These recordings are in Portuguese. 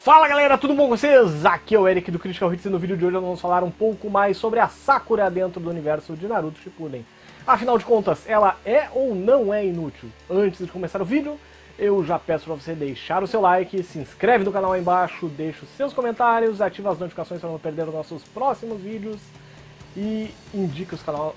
Fala galera, tudo bom com vocês? Aqui é o Eric do Critical Hits e no vídeo de hoje nós vamos falar um pouco mais sobre a Sakura dentro do universo de Naruto Shippuden. Afinal de contas, ela é ou não é inútil? Antes de começar o vídeo, eu já peço para você deixar o seu like, se inscreve no canal aí embaixo, deixa os seus comentários, ativa as notificações para não perder os nossos próximos vídeos e indique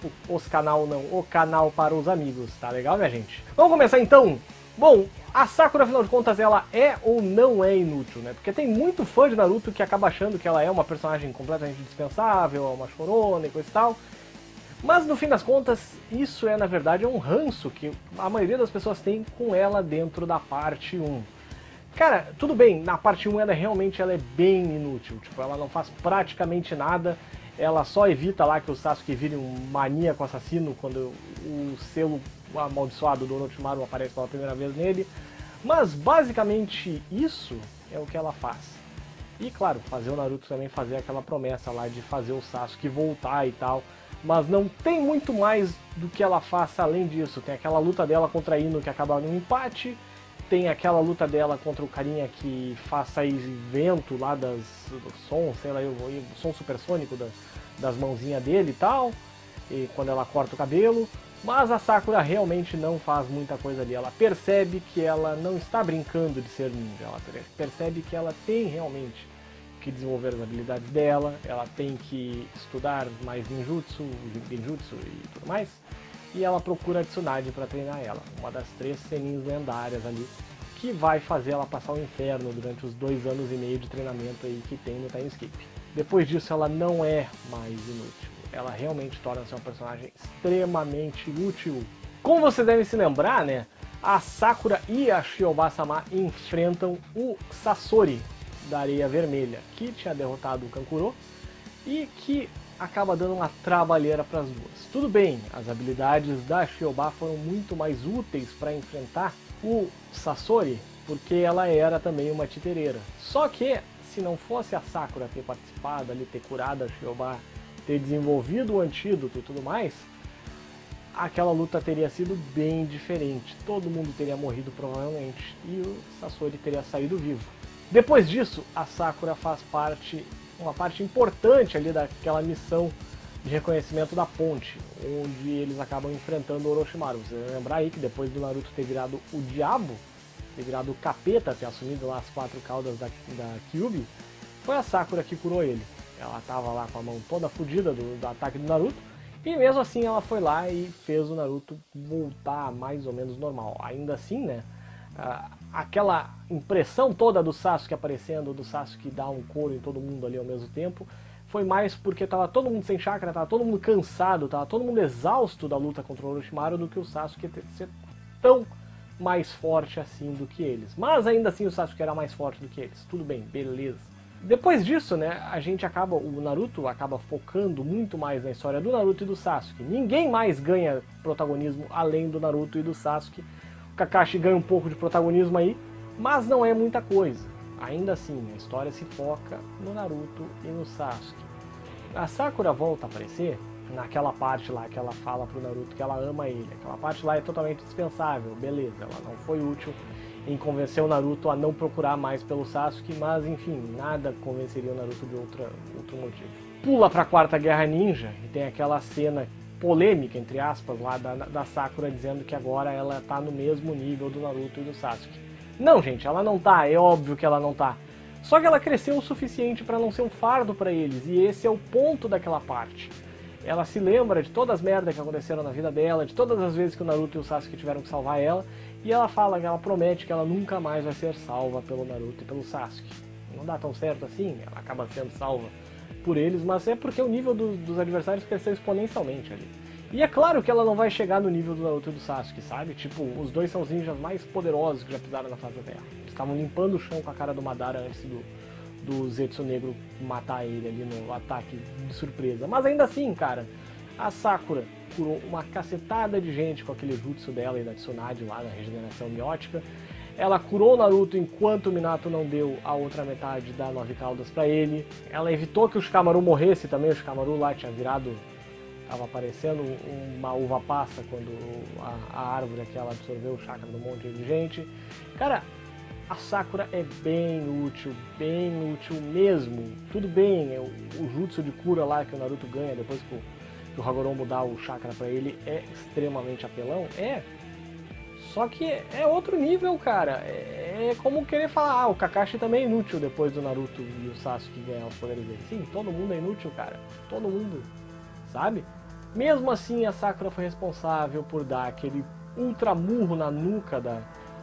o canal para os amigos, tá legal, minha gente? Vamos começar então? Bom, a Sakura, afinal de contas, ela é ou não é inútil, né? Porque tem muito fã de Naruto que acaba achando que ela é uma personagem completamente dispensável, uma chorona e coisa e tal. Mas, no fim das contas, isso é, na verdade, um ranço que a maioria das pessoas tem com ela dentro da parte 1. Cara, tudo bem, na parte 1 ela é bem inútil, tipo, ela não faz praticamente nada, ela só evita lá que o Sasuke vire um maníaco assassino quando o selo amaldiçoado do Orochimaru aparece pela primeira vez nele, mas basicamente isso é o que ela faz. E claro, fazer o Naruto também fazer aquela promessa lá de fazer o Sasuke voltar e tal, mas não tem muito mais do que ela faça além disso. Tem aquela luta dela contra Ino que acaba num empate, tem aquela luta dela contra o carinha que faz sair vento lá do som, sei lá, o som supersônico das mãozinhas dele e tal, e quando ela corta o cabelo. Mas a Sakura realmente não faz muita coisa ali, ela percebe que ela não está brincando de ser ninja, ela percebe que ela tem realmente que desenvolver as habilidades dela, ela tem que estudar mais genjutsu e tudo mais, e ela procura a Tsunade para treinar ela, uma das 3 senins lendárias ali, que vai fazer ela passar o inferno durante os 2 anos e meio de treinamento aí que tem no Time Skip. Depois disso ela não é mais inútil. Ela realmente torna-se uma personagem extremamente útil. Como vocês devem se lembrar, né, a Sakura e a Shiobasa-sama enfrentam o Sasori da Areia Vermelha, que tinha derrotado o Kankuro e que acaba dando uma trabalheira para as duas. Tudo bem, as habilidades da Shiobá foram muito mais úteis para enfrentar o Sasori, porque ela era também uma titereira. Só que, se não fosse a Sakura ter participado ali, ter curado a Shiobá, ter desenvolvido o antídoto e tudo mais, aquela luta teria sido bem diferente. Todo mundo teria morrido provavelmente e o Sasori teria saído vivo. Depois disso, a Sakura faz uma parte importante ali daquela missão de reconhecimento da ponte, onde eles acabam enfrentando o Orochimaru. Você vai lembrar aí que depois do Naruto ter virado o diabo, ter virado o capeta, ter assumido lá as 4 caudas da Kyuubi, foi a Sakura que curou ele. Ela estava lá com a mão toda fodida do ataque do Naruto, e mesmo assim ela foi lá e fez o Naruto voltar mais ou menos normal. Ainda assim, né, aquela impressão toda do Sasuke aparecendo, do Sasuke dar um couro em todo mundo ali ao mesmo tempo, foi mais porque estava todo mundo sem chakra, estava todo mundo cansado, estava todo mundo exausto da luta contra o Orochimaru, do que o Sasuke ser tão mais forte assim do que eles. Mas ainda assim o Sasuke era mais forte do que eles. Tudo bem, beleza. Depois disso, né, o Naruto acaba focando muito mais na história do Naruto e do Sasuke. Ninguém mais ganha protagonismo além do Naruto e do Sasuke. O Kakashi ganha um pouco de protagonismo aí, mas não é muita coisa. Ainda assim, a história se foca no Naruto e no Sasuke. A Sakura volta a aparecer naquela parte lá que ela fala pro Naruto que ela ama ele. Aquela parte lá é totalmente dispensável, beleza, ela não foi útil em convencer o Naruto a não procurar mais pelo Sasuke, mas enfim, nada convenceria o Naruto de outro motivo. Pula pra Quarta Guerra Ninja e tem aquela cena polêmica, entre aspas, lá da Sakura dizendo que agora ela tá no mesmo nível do Naruto e do Sasuke. Não, gente, ela não tá, é óbvio que ela não tá. Só que ela cresceu o suficiente para não ser um fardo para eles, e esse é o ponto daquela parte. Ela se lembra de todas as merdas que aconteceram na vida dela, de todas as vezes que o Naruto e o Sasuke tiveram que salvar ela, e ela promete que ela nunca mais vai ser salva pelo Naruto e pelo Sasuke. Não dá tão certo assim, ela acaba sendo salva por eles, mas é porque o nível dos adversários cresceu exponencialmente ali. E é claro que ela não vai chegar no nível do Naruto e do Sasuke, sabe? Tipo, os dois são os ninjas mais poderosos que já pisaram na face da Terra. Eles estavam limpando o chão com a cara do Madara antes do Zetsu Negro matar ele ali no ataque de surpresa. Mas ainda assim, cara, a Sakura curou uma cacetada de gente com aquele jutsu dela e da Tsunade lá na regeneração miótica. Ela curou o Naruto enquanto o Minato não deu a outra metade da 9 caudas pra ele. Ela evitou que o Shikamaru morresse também, o Shikamaru lá tinha virado... Tava aparecendo uma uva passa quando a árvore aquela absorveu o chakra de um monte de gente. Cara, a Sakura é bem útil mesmo. Tudo bem, o jutsu de cura lá que o Naruto ganha depois que o Hagoromo dá o chakra pra ele é extremamente apelão, só que é outro nível, cara. É como querer falar, o Kakashi também é inútil depois do Naruto e o Sasuke ganhar os poderes dele. Sim, todo mundo é inútil, cara. Todo mundo, sabe? Mesmo assim, a Sakura foi responsável por dar aquele ultramurro na nuca da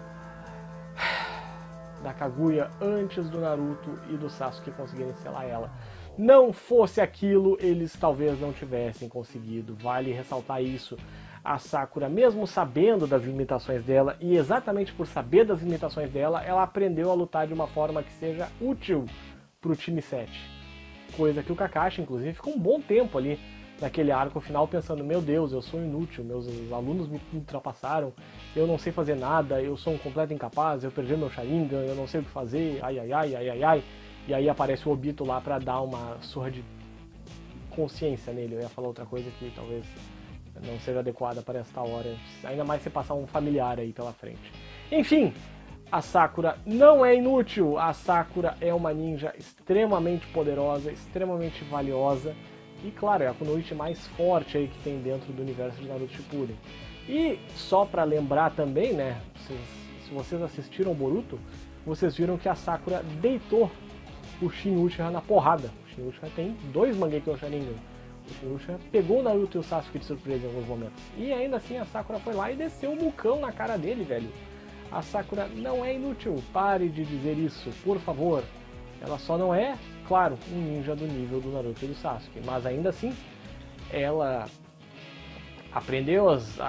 Kaguya antes do Naruto e do Sasuke conseguirem selar ela. Não fosse aquilo, eles talvez não tivessem conseguido. Vale ressaltar isso. A Sakura, mesmo sabendo das limitações dela, e exatamente por saber das limitações dela, ela aprendeu a lutar de uma forma que seja útil pro time 7. Coisa que o Kakashi, inclusive, ficou um bom tempo ali naquele arco final pensando, meu Deus, eu sou inútil, meus alunos me ultrapassaram, eu não sei fazer nada, eu sou um completo incapaz, eu perdi meu Sharingan, eu não sei o que fazer, ai ai ai, ai ai ai. E aí aparece o Obito lá pra dar uma surra de consciência nele. Eu ia falar outra coisa que talvez não seja adequada para esta hora, ainda mais se passar um familiar aí pela frente. Enfim, a Sakura não é inútil, a Sakura é uma ninja extremamente poderosa, extremamente valiosa, e claro, é a kunoichi mais forte aí que tem dentro do universo de Naruto Shippuden. E só pra lembrar também, né, se vocês assistiram o Boruto, vocês viram que a Sakura deitou o Shin Uchiha na porrada. O Shin Uchiha tem 2 Mangekyo Sharingan. O Shin Uchiha pegou o Naruto e o Sasuke de surpresa em alguns momentos. E ainda assim a Sakura foi lá e desceu um mucão na cara dele, velho. A Sakura não é inútil, pare de dizer isso, por favor. Ela só não é, claro, um ninja do nível do Naruto e do Sasuke. Mas ainda assim, ela aprendeu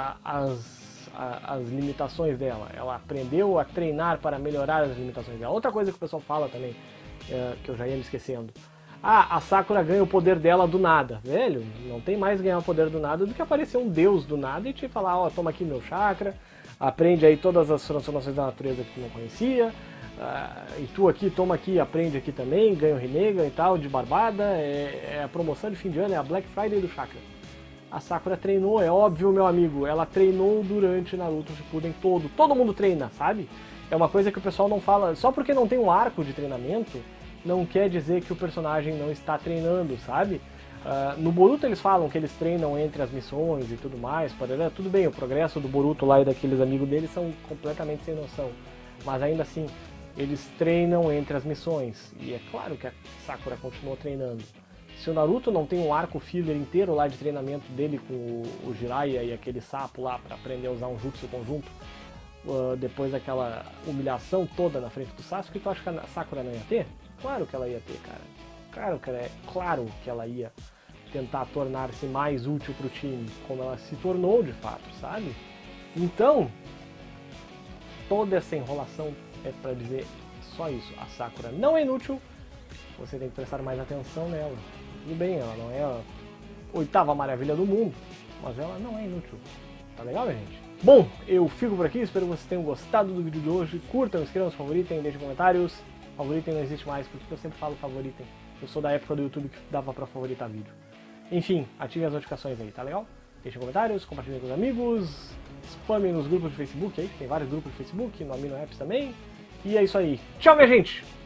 as limitações dela. Ela aprendeu a treinar para melhorar as limitações dela. Outra coisa que o pessoal fala também, que eu já ia me esquecendo. A Sakura ganha o poder dela do nada. Velho, não tem mais ganhar o poder do nada do que aparecer um deus do nada e te falar, ó, toma aqui meu chakra, aprende aí todas as transformações da natureza que tu não conhecia, e tu aqui, toma aqui, aprende aqui também, ganha o Rinnegan e tal, de barbada, é a promoção de fim de ano, é a Black Friday do chakra. A Sakura treinou, é óbvio, meu amigo, ela treinou durante Naruto Shippuden todo mundo treina, sabe? É uma coisa que o pessoal não fala, só porque não tem um arco de treinamento, não quer dizer que o personagem não está treinando, sabe? No Boruto eles falam que eles treinam entre as missões e tudo mais, tudo bem, o progresso do Boruto lá e daqueles amigos deles são completamente sem noção, mas ainda assim, eles treinam entre as missões, e é claro que a Sakura continuou treinando. Se o Naruto não tem um arco filler inteiro lá de treinamento dele com o Jiraiya e aquele sapo lá para aprender a usar um jutsu conjunto, depois daquela humilhação toda na frente do Sasuke, tu acha que a Sakura não ia ter? Claro que ela ia ter, cara. Claro que ela ia tentar tornar-se mais útil pro time, como ela se tornou de fato, sabe? Então, toda essa enrolação é pra dizer só isso. A Sakura não é inútil, você tem que prestar mais atenção nela. Tudo bem, ela não é a 8ª maravilha do mundo, mas ela não é inútil. Tá legal, minha gente? Bom, eu fico por aqui, espero que vocês tenham gostado do vídeo de hoje. Curtam, inscrevam-se, favoritem, deixem comentários. Favoritem não existe mais, porque eu sempre falo favoritem. Eu sou da época do YouTube que dava pra favoritar vídeo. Enfim, ativem as notificações aí, tá legal? Deixem comentários, compartilhem com os amigos, spamem nos grupos de Facebook aí, que tem vários grupos de Facebook, no Amino Apps também. E é isso aí. Tchau, minha gente!